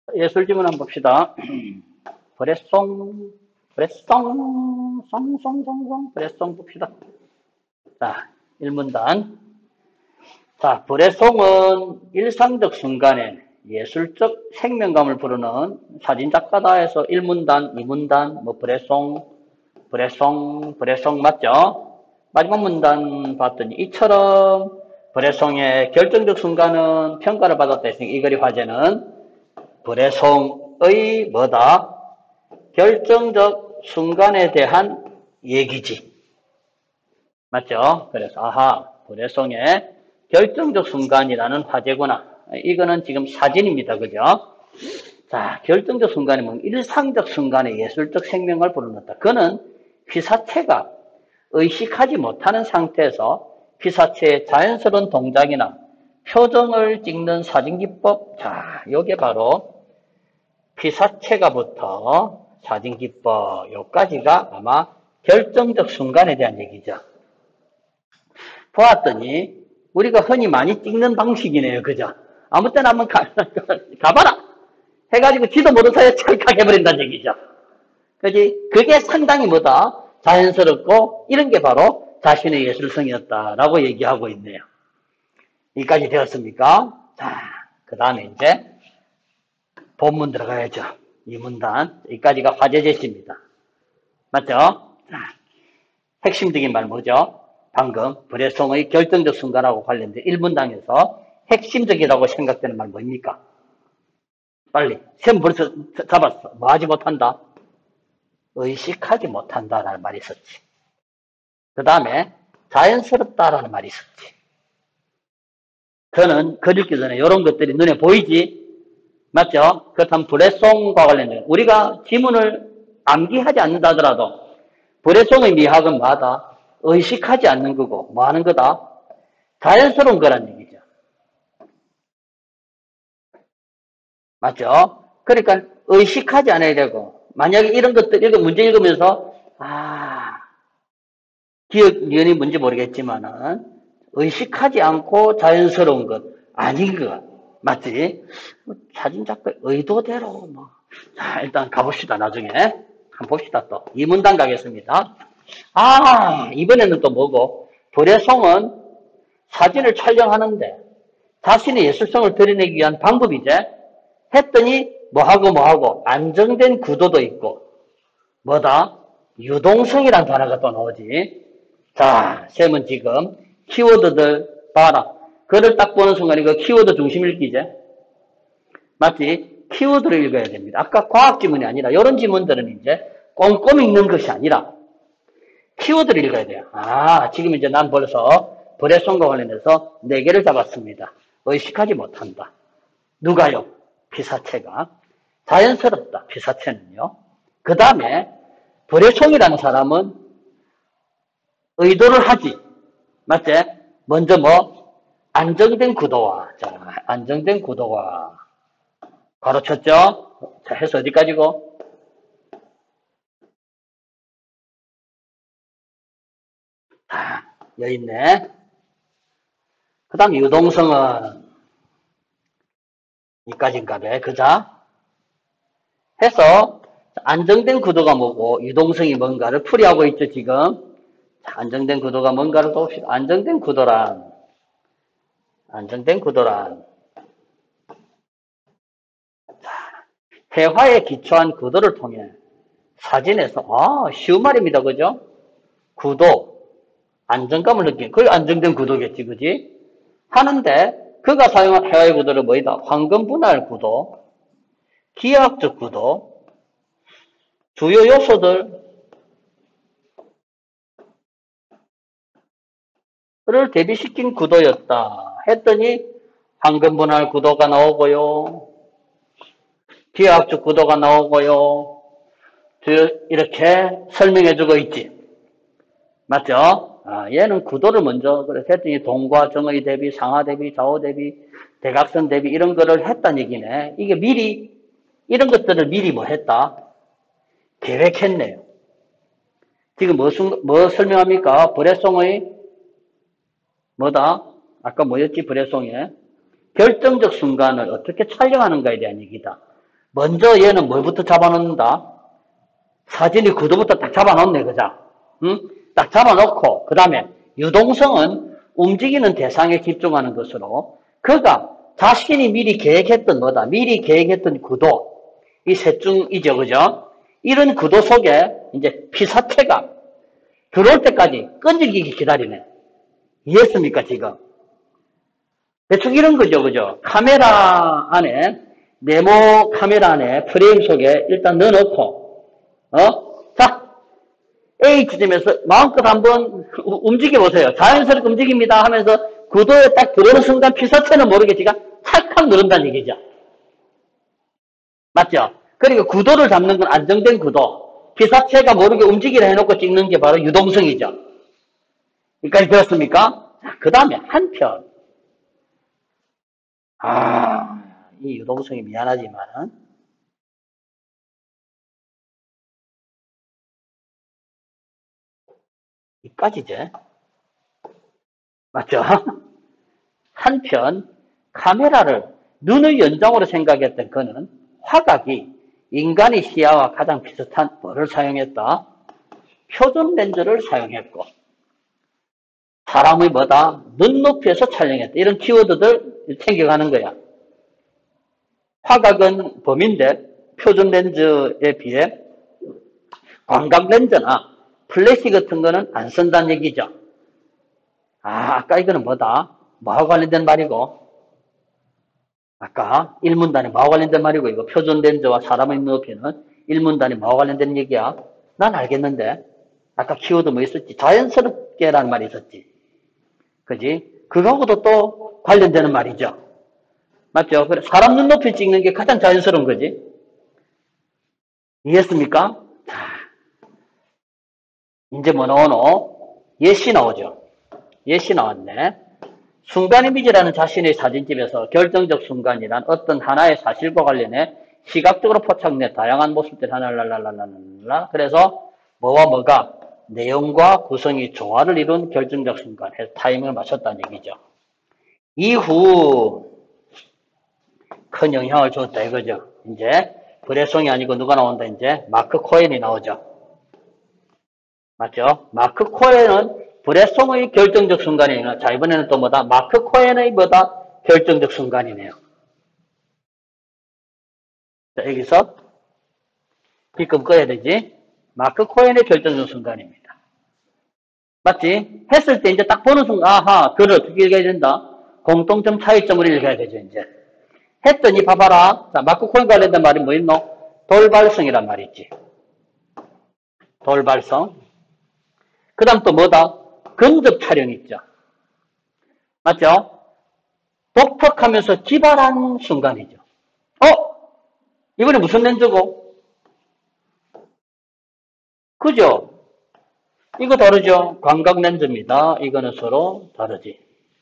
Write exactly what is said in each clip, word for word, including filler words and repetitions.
예술 지문 한번 봅시다. 브레송, 브레송, 송송송송, 브레송 봅시다. 자, 일문단. 자, 브레송은 일상적 순간에 예술적 생명감을 부르는 사진작가다 해서 일문단, 이문단, 뭐 브레송, 브레송, 브레송 맞죠? 마지막 문단 봤더니 이처럼 브레송의 결정적 순간은 평가를 받았다 했으니까 이 글의 화제는 브레송의 뭐다? 결정적 순간에 대한 얘기지. 맞죠? 그래서 아하, 브레송의 결정적 순간이라는 화제구나. 이거는 지금 사진입니다. 그죠? 자, 결정적 순간이면 일상적 순간에 예술적 생명을 불어넣었다. 그는 피사체가 의식하지 못하는 상태에서 피사체의 자연스러운 동작이나 표정을 찍는 사진기법. 자, 요게 바로 피사체가부터 사진기법, 요까지가 아마 결정적 순간에 대한 얘기죠. 보았더니 우리가 흔히 많이 찍는 방식이네요. 그죠? 아무 때나 한번 가, 가봐라! 해가지고 지도 모르는 사이에 찰칵 해버린다는 얘기죠. 그지? 그게 상당히 뭐다? 자연스럽고 이런 게 바로 자신의 예술성이었다라고 얘기하고 있네요. 여기까지 되었습니까? 자, 그 다음에 이제 본문 들어가야죠. 이 문단. 여기까지가 화제 제시입니다. 맞죠? 자, 핵심적인 말 뭐죠? 방금 브레송의 결정적 순간하고 관련된 일 문단에서 핵심적이라고 생각되는 말 뭡니까? 빨리. 셈 벌써 잡았어. 뭐 하지 못한다? 의식하지 못한다라는 말이 있었지. 그 다음에 자연스럽다라는 말이 있었지. 그는 글 읽기 전에 이런 것들이 눈에 보이지? 맞죠? 그렇다면 브레송과 관련된 우리가 지문을 암기하지 않는다 하더라도 브레송의 미학은 뭐하다? 의식하지 않는 거고 뭐 하는 거다? 자연스러운 거란 얘기죠. 맞죠? 그러니까 의식하지 않아야 되고 만약에 이런 것들 읽어 문제 읽으면서 아 기억 니은이 뭔지 모르겠지만은 의식하지 않고 자연스러운 것 아닌 것 맞지? 사진작가 의도대로 뭐 자, 일단 가봅시다. 나중에 한번 봅시다. 또 이 문단 가겠습니다. 아 이번에는 또 뭐고 불의송은 사진을 촬영하는데 자신의 예술성을 드러내기 위한 방법이제 했더니 뭐하고 뭐하고 안정된 구도도 있고 뭐다? 유동성이란 단어가 또 나오지. 자, 쌤은 지금 키워드들 봐라. 글을 딱 보는 순간 이거 키워드 중심 읽기제. 맞지? 키워드를 읽어야 됩니다. 아까 과학 지문이 아니라 이런 지문들은 이제 꼼꼼히 읽는 것이 아니라 키워드를 읽어야 돼요. 아, 지금 이제 난 벌써 브레송과 관련해서 네 개를 잡았습니다. 의식하지 못한다. 누가요? 피사체가. 자연스럽다. 피사체는요. 그 다음에 브레송이라는 사람은 의도를 하지. 맞지? 먼저 뭐 안정된 구도와 자, 안정된 구도와 가로쳤죠? 자, 해서 어디까지고? 자, 여기 있네. 그 다음 유동성은 이까지인가 봐. 그자? 해서 안정된 구도가 뭐고 유동성이 뭔가를 풀이하고 있죠, 지금. 자, 안정된 구도가 뭔가를 또 봅시다. 안정된 구도란 안정된 구도란 회화에 기초한 구도를 통해 사진에서 아, 쉬운 말입니다. 그죠? 구도, 안정감을 느끼는 그게 안정된 구도겠지. 그지? 하는데 그가 사용한 회화의 구도는 뭐이다? 황금 분할 구도, 기하학적 구도, 주요 요소들을 대비시킨 구도였다. 했더니 황금 분할 구도가 나오고요. 기하학적 구도가 나오고요. 이렇게 설명해주고 있지. 맞죠? 아, 얘는 구도를 먼저 그래서 했더니 동과 정의 대비, 상하 대비, 좌우 대비, 대각선 대비 이런 거를 했다는 얘기네. 이게 미리 이런 것들을 미리 뭐 했다? 계획했네요. 지금 뭐, 뭐 설명합니까? 브레송의 뭐다? 아까 뭐였지? 브레송의 결정적 순간을 어떻게 촬영하는가에 대한 얘기다. 먼저 얘는 뭘부터 잡아놓는다? 사진이 구도부터 딱 잡아놓네, 그죠? 응? 딱 잡아놓고, 그 다음에 유동성은 움직이는 대상에 집중하는 것으로, 그가 자신이 미리 계획했던 뭐다? 미리 계획했던 구도, 이 셋 중이죠, 그죠? 이런 구도 속에 이제 피사체가 들어올 때까지 끈질기게 기다리네. 이해했습니까, 지금? 대충 이런 거죠, 그죠? 카메라 안에, 네모 카메라 안에 프레임 속에 일단 넣어놓고, 어? 자, A 지점에서 마음껏 한번 움직여보세요. 자연스럽게 움직입니다 하면서 구도에 딱 들어오는 순간 피사체는 모르겠지만 찰칵 누른다는 얘기죠. 맞죠? 그리고 구도를 잡는 건 안정된 구도. 피사체가 모르게 움직이라 해놓고 찍는 게 바로 유동성이죠. 여기까지 들었습니까? 자, 그 다음에 한편. 아, 이 유동성이 미안하지만은, 이까지죠. 맞죠? 한편, 카메라를 눈의 연장으로 생각했던 그는 화각이 인간의 시야와 가장 비슷한 뭐를 사용했다? 표준 렌즈를 사용했고, 사람의 뭐다? 눈높이에서 촬영했다. 이런 키워드들 챙겨가는 거야. 화각은 범인데 표준 렌즈에 비해 광각 렌즈나 플래시 같은 거는 안 쓴다는 얘기죠. 아, 아까 이거는 뭐다? 뭐하고 관련된 말이고? 아까 일문단이 뭐하고 관련된 말이고, 이거 표준 렌즈와 사람의 눈높이는 일문단이 뭐하고 관련된 얘기야? 난 알겠는데. 아까 키워드 뭐 있었지? 자연스럽게라는 말이 있었지. 그지? 그거하고도 또 관련되는 말이죠. 맞죠? 그래, 사람 눈높이 찍는 게 가장 자연스러운 거지. 이해했습니까? 자, 이제 뭐 나오노? 예시 나오죠. 예시 나왔네. 순간 이미지라는 자신의 사진집에서 결정적 순간이란 어떤 하나의 사실과 관련해 시각적으로 포착된 다양한 모습들 하나랄랄랄랄라. 그래서 뭐와 뭐가 내용과 구성이 조화를 이룬 결정적 순간 해서 타이밍을 맞췄다는 얘기죠. 이후 큰 영향을 줬다 이거죠. 이제 브레송이 아니고 누가 나온다? 이제 마크 코엔이 나오죠. 맞죠? 마크 코엔은 브레송의 결정적 순간이에요. 자, 이번에는 또 뭐다? 마크 코엔의 뭐다? 결정적 순간이네요. 자, 여기서 B급 꺼야 되지? 마크 코엔의 결정적 순간입니다. 맞지? 했을 때 이제 딱 보는 순간, 아하, 글을 어떻게 읽어야 된다? 공통점 차이점을 읽어야 되죠, 이제. 했더니 봐봐라. 자, 마크 코엔 관련된 말이 뭐 있노? 돌발성이란 말이 있지. 돌발성. 그 다음 또 뭐다? 근접 촬영 있죠. 맞죠? 독특하면서 기발한 순간이죠. 어? 이번에 무슨 렌즈고? 그죠? 이거 다르죠? 광각 렌즈입니다. 이거는 서로 다르지.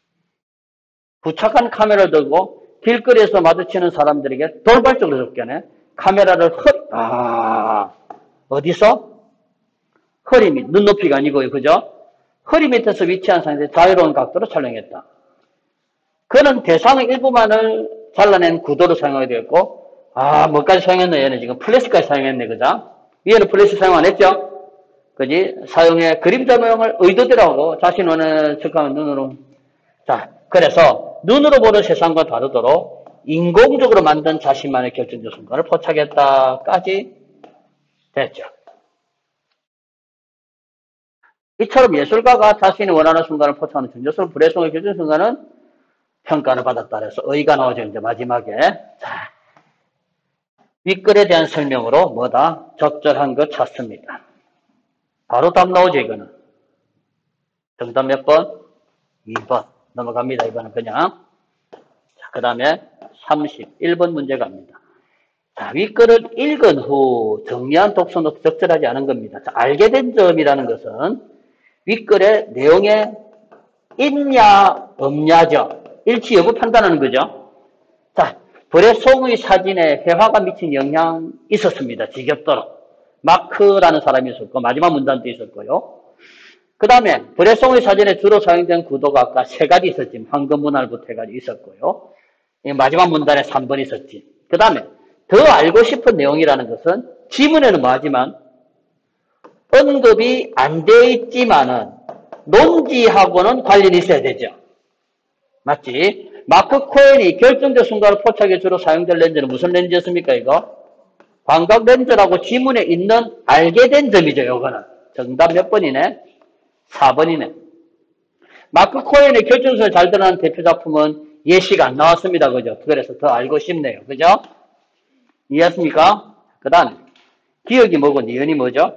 부착한 카메라를 들고 길거리에서 마주치는 사람들에게 돌발적으로 접견해 카메라를 허, 아, 어디서? 허리 밑, 눈높이가 아니고요. 그죠? 허리 밑에서 위치한 상태에서 자유로운 각도로 촬영했다. 그는 대상의 일부만을 잘라낸 구도를 사용하게 되었고, 아, 뭐까지 사용했네, 얘는 지금. 플래시까지 사용했네, 그죠? 위에는 플래시 사용 안 했죠? 그지? 사용해 그림자 모양을 의도대로 자신 원하는 척하면 눈으로. 자, 그래서 눈으로 보는 세상과 다르도록 인공적으로 만든 자신만의 결정적 순간을 포착했다까지 됐죠. 이처럼 예술가가 자신이 원하는 순간을 포착하는 전조성 불회성의 결정 순간은 평가를 받았다 그래서 의가 나오죠. 이제 마지막에. 자, 윗글에 대한 설명으로 뭐다? 적절한 것 찾습니다. 바로 답 나오죠, 이거는. 정답 몇 번? 이 번. 넘어갑니다. 이번은 그냥. 자, 그 다음에 삼십일 번 문제 갑니다. 자, 윗글을 읽은 후 정리한 독서는 적절하지 않은 겁니다. 자, 알게 된 점이라는 것은 윗글의 내용에 있냐, 없냐죠. 일치 여부 판단하는 거죠. 자, 브레송의 사진에 회화가 미친 영향이 있었습니다. 지겹도록. 마크라는 사람이 있었고, 마지막 문단도 있었고요. 그 다음에 브레송의 사진에 주로 사용된 구도가 아까 세 가지 있었지. 황금 문활부터 해가지고 있었고요. 마지막 문단에 삼 번 있었지. 그 다음에 더 알고 싶은 내용이라는 것은 지문에는 뭐하지만 언급이 안 돼 있지만은 논지하고는 관련이 있어야 되죠. 맞지? 마크 코엔이 결정적 순간을 포착해 주로 사용될 렌즈는 무슨 렌즈였습니까, 이거? 광각 렌즈라고 지문에 있는 알게 된 점이죠, 요거는. 정답 몇 번이네? 사 번이네. 마크 코엔의 결정선이 잘 드러나는 대표 작품은 예시가 안 나왔습니다, 그죠? 그래서 더 알고 싶네요, 그죠? 이해했습니까? 그 다음, 기억이 뭐고 니은이 뭐죠?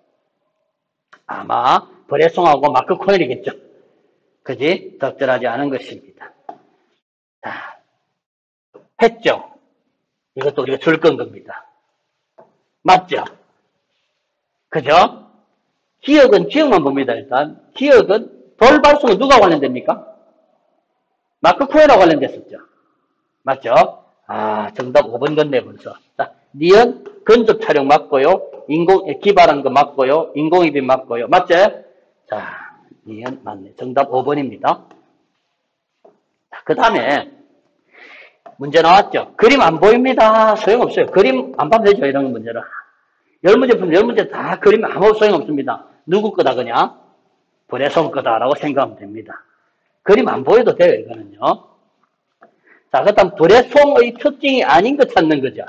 아마 브레송하고 마크 코엔이겠죠. 그지? 적절하지 않은 것입니다. 자, 했죠? 이것도 우리가 줄 건 겁니다. 맞죠? 그죠? 기억은 기억만 봅니다, 일단. 기억은 돌발송은 누가 관련됩니까? 마크 코엔하고 관련됐었죠. 맞죠? 아, 정답 오 번 건네 벌써. 자, 니은 근접 촬영 맞고요. 인공, 기발한 거 맞고요. 인공입인 맞고요. 맞죠? 자, 니은 맞네. 정답 오 번입니다. 자, 그 다음에 문제 나왔죠? 그림 안 보입니다. 소용없어요. 그림 안 봐도 되죠, 이런 문제는. 열 문제 풀면 열 문제 다 그림 아무 소용없습니다. 누구 거다 그냥? 브레송 거다라고 생각하면 됩니다. 그림 안 보여도 돼요, 이거는요. 자, 그 다음 브레송의 특징이 아닌 거 찾는 거죠.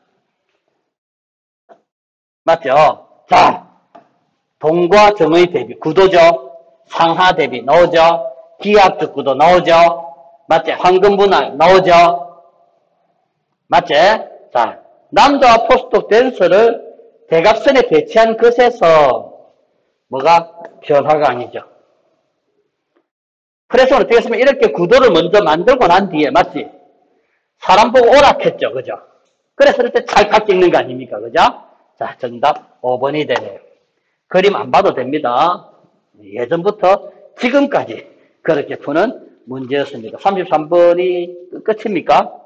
맞죠? 자, 동과 정의 대비, 구도죠. 상하 대비 나오죠. 기하학적 구도 나오죠. 맞지? 황금 분할 나오죠. 맞지? 자, 남자와 포스톡 댄서를 대각선에 배치한 것에서 뭐가 변화가 아니죠. 프레스는 어떻게 했으면 이렇게 구도를 먼저 만들고 난 뒤에, 맞지? 사람 보고 오락했죠, 그죠? 그래서 이렇게 찰칵 찍는 거 아닙니까, 그죠? 자, 정답 오 번이 되네요. 그림 안 봐도 됩니다. 예전부터 지금까지 그렇게 푸는 문제였습니다. 삼십삼 번이 끝입니까?